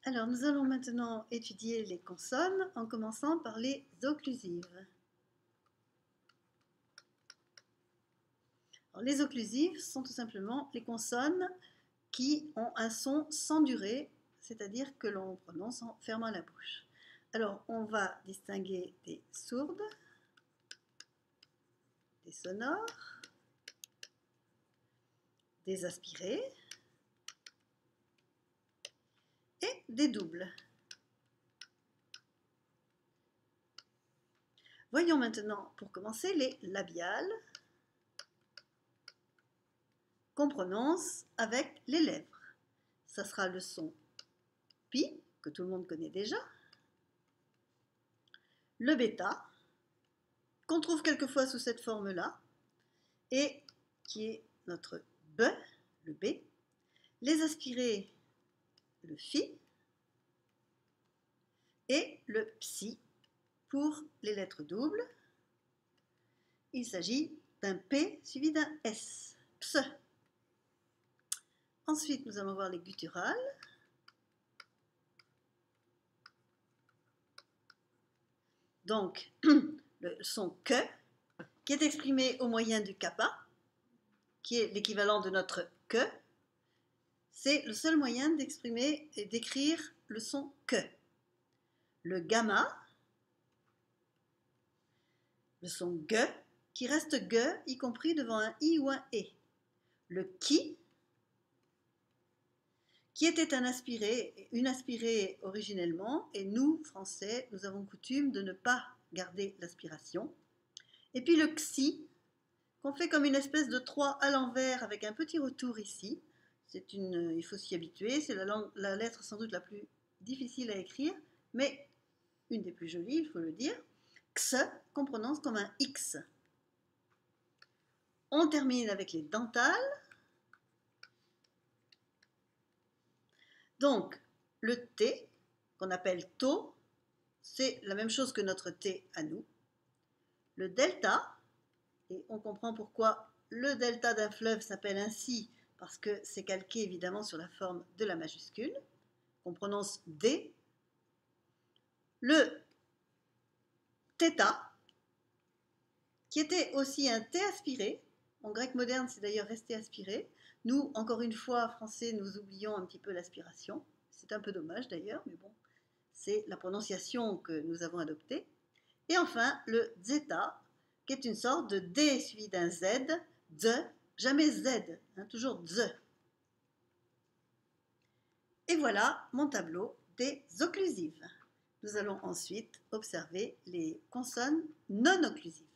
Alors, nous allons maintenant étudier les consonnes en commençant par les occlusives. Alors, les occlusives sont tout simplement les consonnes qui ont un son sans durée, c'est-à-dire que l'on prononce en fermant la bouche. Alors, on va distinguer des sourdes, des sonores, des aspirées et des doubles. Voyons maintenant, pour commencer, les labiales qu'on prononce avec les lèvres. Ça sera le son pi, que tout le monde connaît déjà, le bêta, qu'on trouve quelquefois sous cette forme-là, et qui est notre B, le B, les aspirés, le fi, et le psi pour les lettres doubles. Il s'agit d'un P suivi d'un S, ps. Ensuite, nous allons voir les gutturales. Donc, le son que, qui est exprimé au moyen du kappa, qui est l'équivalent de notre que, c'est le seul moyen d'exprimer et d'écrire le son que. Le gamma, le son gue, qui reste gue, y compris devant un i ou un e. Le qui était un aspiré, une aspirée originellement, et nous, Français, nous avons coutume de ne pas garder l'aspiration. Et puis le xi, qu'on fait comme une espèce de 3 à l'envers avec un petit retour ici. Il faut s'y habituer, c'est la lettre sans doute la plus difficile à écrire, mais une des plus jolies, il faut le dire. X, qu'on prononce comme un X. On termine avec les dentales. Donc, le T, qu'on appelle to, c'est la même chose que notre T à nous. Le delta, et on comprend pourquoi le delta d'un fleuve s'appelle ainsi, parce que c'est calqué évidemment sur la forme de la majuscule, qu'on prononce D. Le θ, qui était aussi un T aspiré, en grec moderne c'est d'ailleurs resté aspiré. Nous, encore une fois, français, nous oublions un petit peu l'aspiration. C'est un peu dommage d'ailleurs, mais bon, c'est la prononciation que nous avons adoptée. Et enfin, le zeta, qui est une sorte de D suivi d'un Z, z, jamais Z, hein, toujours z. Et voilà mon tableau des occlusives. Nous allons ensuite observer les consonnes non occlusives.